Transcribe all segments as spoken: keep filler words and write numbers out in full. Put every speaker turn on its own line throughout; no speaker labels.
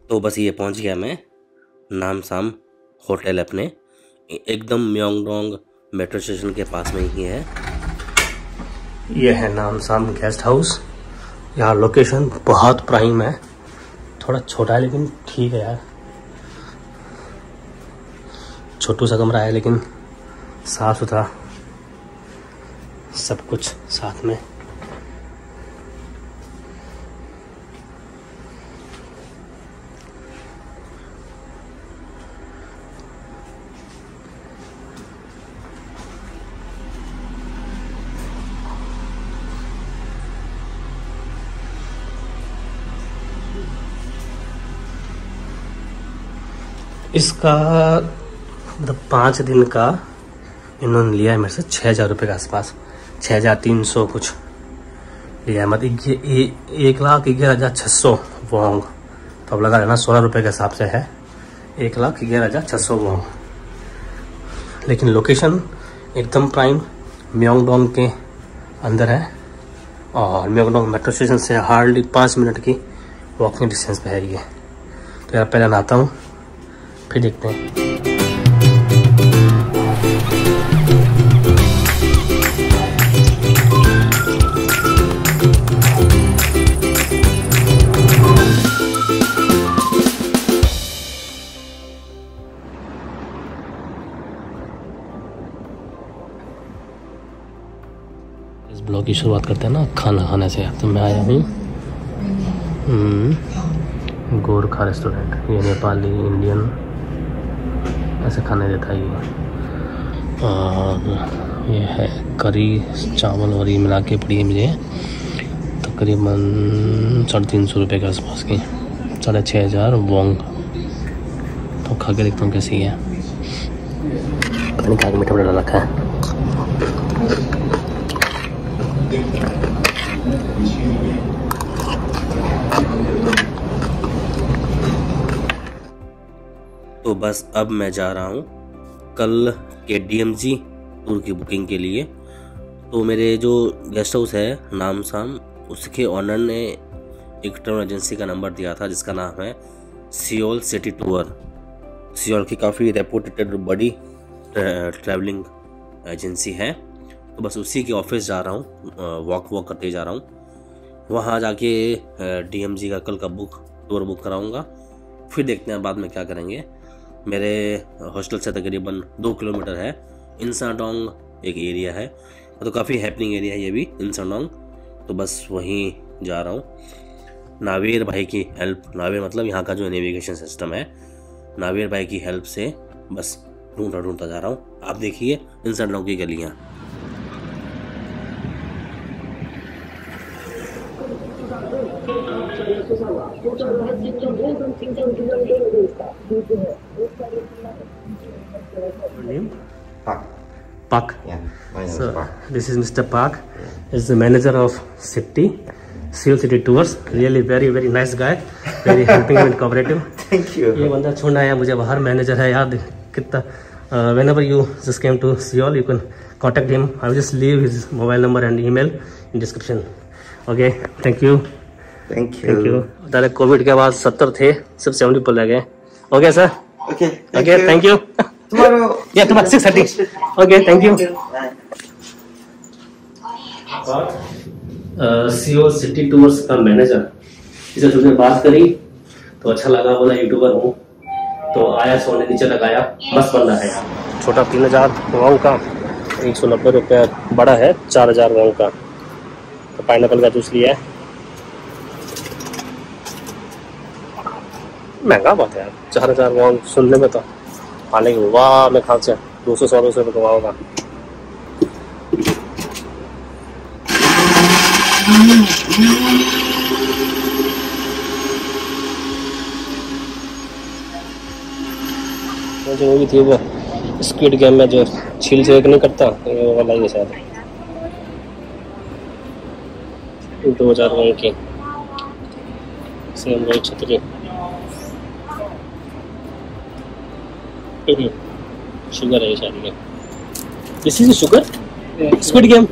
तो बस ये पहुंच गया मैं नामसाम होटल अपने, एकदम म्योंगडोंग मेट्रो स्टेशन के पास में ही है। ये है नामसाम गेस्ट हाउस। यहाँ लोकेशन बहुत प्राइम है, थोड़ा छोटा है लेकिन ठीक है यार, छोटू सा कमरा है लेकिन साफ सुथरा सब कुछ साथ में। इसका मतलब पाँच दिन का इन्होंने लिया है मेरे से छः हज़ार रुपये के आसपास, छः हज़ार तीन सौ कुछ लिया है, मतलब ये एक लाख ग्यारह हज़ार छः सौ वोंग, तो अब लगा लेना सोलह रुपये के हिसाब से है एक लाख ग्यारह हज़ार छः सौ वोंग। लेकिन लोकेशन एकदम प्राइम म्योंगडोंग के अंदर है और म्योंगडोंग मेट्रो स्टेशन से हार्डली पाँच मिनट की वॉकिंग डिस्टेंस पे है ये। तो यार पहले नहाता हूँ फिर देखते हैं। इस ब्लॉग की शुरुआत करते हैं ना खाना खाने से। तो मैं आया हूँ गोरखा रेस्टोरेंट, ये नेपाली इंडियन ऐसे खाने देता है ये। और ये है करी चावल और ये मिला के पड़ी है मुझे तकरीबन साढ़े तीन सौ रुपये के आसपास की, साढ़े छः हज़ार वोंग। तो खा के देखता हूँ कैसी है। खा के मीठा मीठा रखा है। तो बस अब मैं जा रहा हूँ कल के डीएमजी टूर की बुकिंग के लिए। तो मेरे जो गेस्ट हाउस है नामसाम, उसके ऑनर ने एक ट्रैवल एजेंसी का नंबर दिया था जिसका नाम है सियोल सिटी टूर। सियोल की काफ़ी रेपुटेड बड़ी ट्रैवलिंग एजेंसी है। तो बस उसी के ऑफिस जा रहा हूँ, वॉक वॉक करते जा रहा हूँ। वहाँ जाके डीएमजी का कल का बुक टूर बुक कराऊँगा, फिर देखते हैं बाद में क्या करेंगे। मेरे हॉस्टल से तकरीबन दो किलोमीटर है इंसाडोंग एक एरिया है, तो काफ़ी हैपनिंग एरिया है ये भी इंसाडोंग। तो बस वहीं जा रहा हूँ। नावेर भाई की हेल्प, नावेर मतलब यहाँ का जो नेविगेशन सिस्टम है, नावेर भाई की हेल्प से बस ढूंढता ढूंढता जा रहा हूँ। आप देखिए इंसाडोंग की गलियाँ। Name?
Park.
Park.
Yeah, my name
So
is Park.
this is Mister Park. Yeah. Is the manager of City, Seoul City Tours. Really very very nice guy. Very helping and cooperative.
Thank you.
ये बंदा छोड़ना आया मुझे बाहर, manager है यार कितना। uh, whenever you just came to Seoul, you can contact him. I will just leave his mobile number and email in description. Okay, thank you.
Thank you.
Thank you. तारे कोविड के बाद सत्तर थे, सब seventy पर लगे। Okay sir.
Okay.
Okay, thank you.
Tomorrow.
Yeah, tomorrow six thirty. Okay, thank you. Seoul city tours का manager, इसे तुमने बात करी तो अच्छा लगा, बोला यूट्यूबर हूँ तो आया, सोने नीचे लगाया, मस्त बंदा है। छोटा तीन हजार वोंग का, एक सौ नब्बे रुपये, बड़ा है चार हजार वोंग का। तो पाइनएप्पल का जूस लिया है, महंगा बहुत है यार, चार हजार वोंग सुनने में तो, हालांकि वाह मैं खान से दो सौ सौ दो सौ रुपये कमा होगा। जो वो भी थी वो स्क्विड गेम में जो छील से एक नहीं करता, वो वाला ही शायद दो हजार वोंग की सेम वही छतरी। शुगर है शायद में। This is sugar squid game.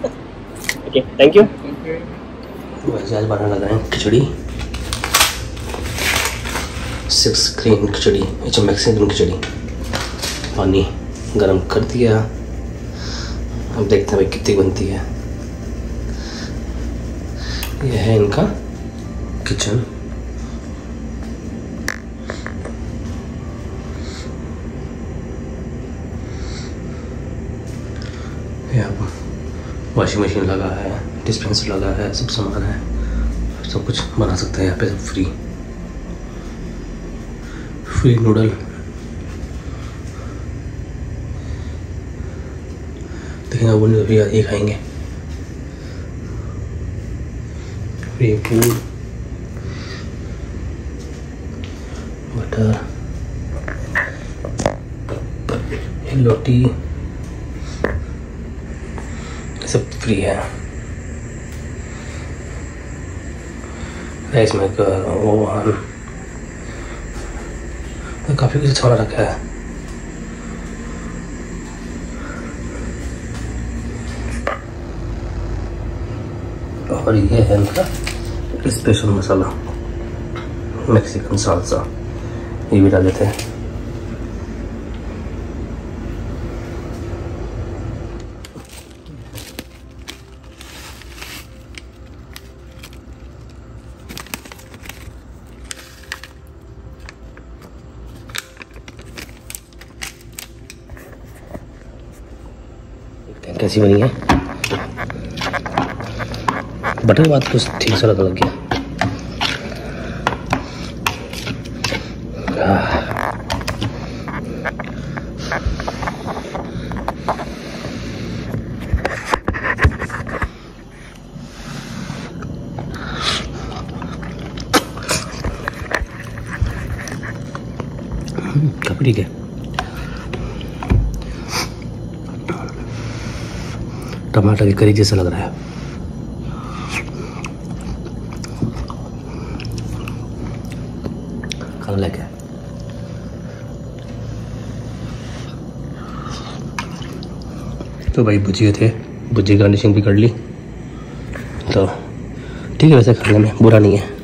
Okay thank you. आज बनाने लगा है खिचड़ी, सिक्स ग्रीन खिचड़ी, अच्छा मैक्सिकन खिचड़ी। पानी गरम कर दिया, अब देखते हैं भाई कितनी बनती है। यह है इनका किचन। यहाँ वॉशिंग मशीन लगा है, डिस्पेंसर लगा है, सब सामान है, सब कुछ बना सकते हैं यहाँ पे फ्री। फ्री नूडल, देखना वो नहीं भैया ये खाएंगे। फ्री फूड, बटर, लोटी, सब फ्री है। राइस मेकर, ओवन, तो काफ़ी कुछ अच्छा रखा है। और ये है इनका स्पेशल मसाला, मैक्सिकन साल्सा, ये भी डाल देते हैं। कैसी बनी है? बटर के बाद कुछ ठीक सा लग गया। काफी ठीक है। टमाटर की करी जैसा लग रहा है। खाना लेके तो भाई भुजिए थे, भुजिए गार्निशिंग भी कर ली, तो ठीक है। वैसे खाने में बुरा नहीं है।